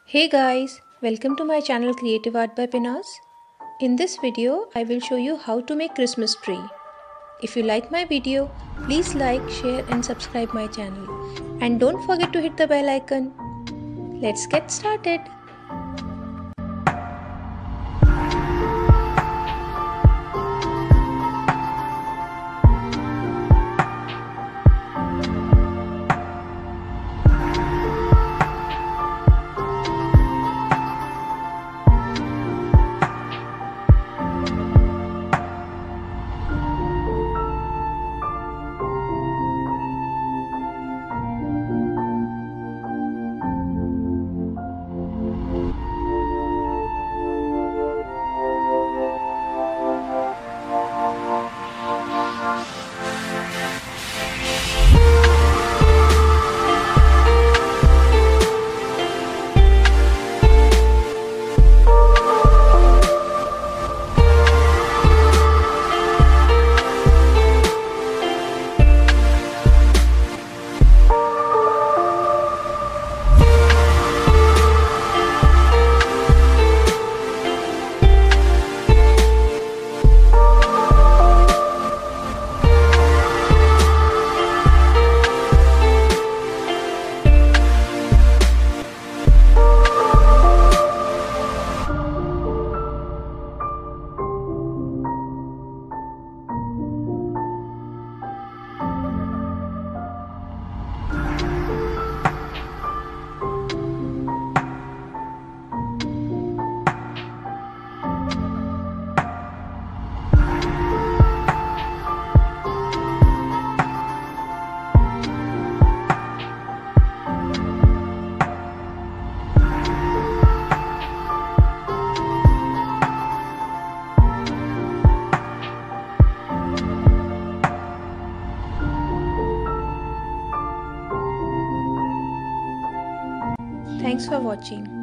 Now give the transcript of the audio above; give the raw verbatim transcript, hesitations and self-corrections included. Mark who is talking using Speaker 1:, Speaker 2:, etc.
Speaker 1: Hey guys, welcome to my channel Creative Art by Pinaz. In this video, I will show you how to make Christmas tree. If you like my video, please like, share and subscribe my channel. And don't forget to hit the bell icon. Let's get started. Thanks for watching.